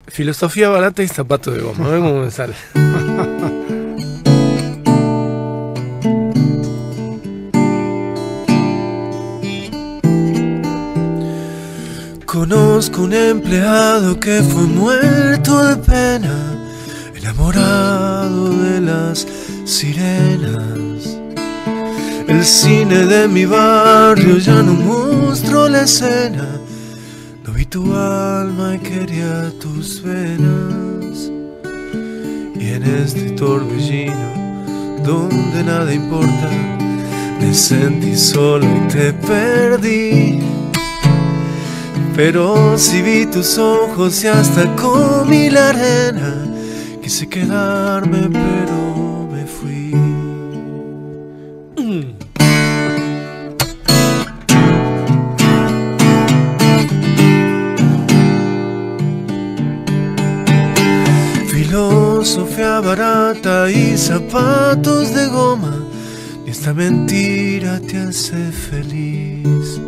Filosofía barata y zapato de goma. A ver cómo me sale. Conozco un empleado que fue muerto de pena, enamorado de las sirenas. El cine de mi barrio ya no mostró la escena. No vi tu alma y quería tus venas. Y en este torbellino donde nada importa, me sentí solo y te perdí. Pero si vi tus ojos y hasta comí la arena, quise quedarme pero me fui. Filosofía barata y zapatos de goma, y esta mentira te hace feliz.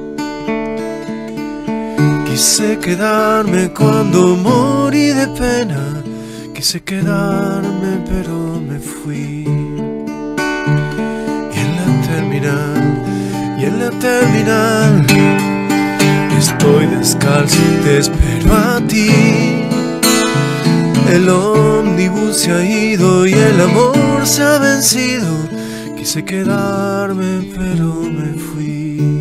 Quise quedarme cuando morí de pena, quise quedarme pero me fui. Y en la terminal, estoy descalzo y te espero a ti. El ómnibus se ha ido y el amor se ha vencido. Quise quedarme pero me fui.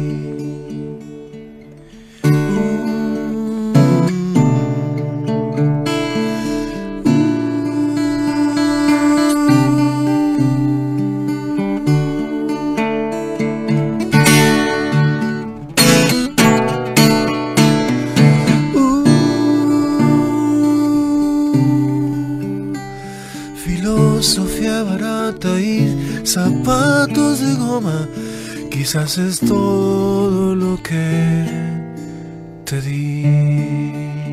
Filosofía barata y zapatos de goma, quizás es todo lo que te di.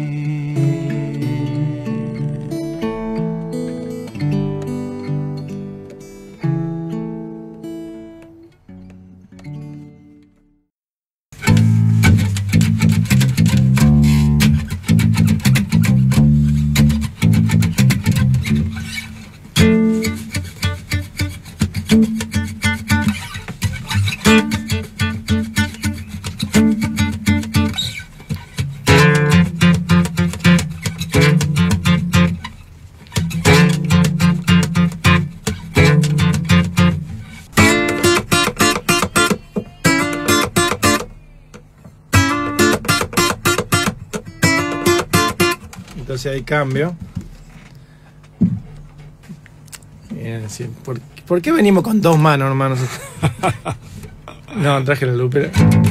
Entonces hay cambio. Bien, sí. ¿Por qué venimos con dos manos, hermanos? No, traje la lupera.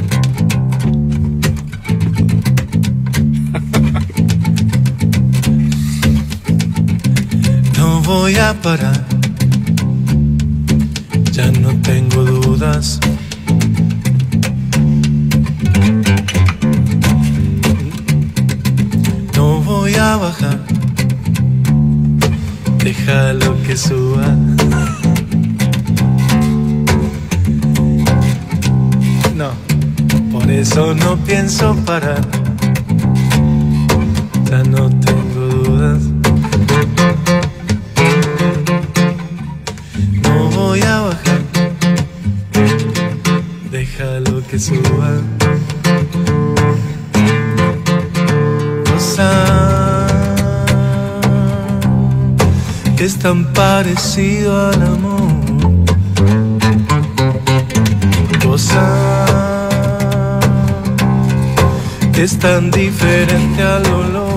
No voy a parar, ya no tengo dudas. No voy a bajar, déjalo que suba. No, por eso no pienso parar, ya no tengo dudas. No voy a bajar, déjalo que suba. Que es tan parecido al amor, cosa que es tan diferente al olor.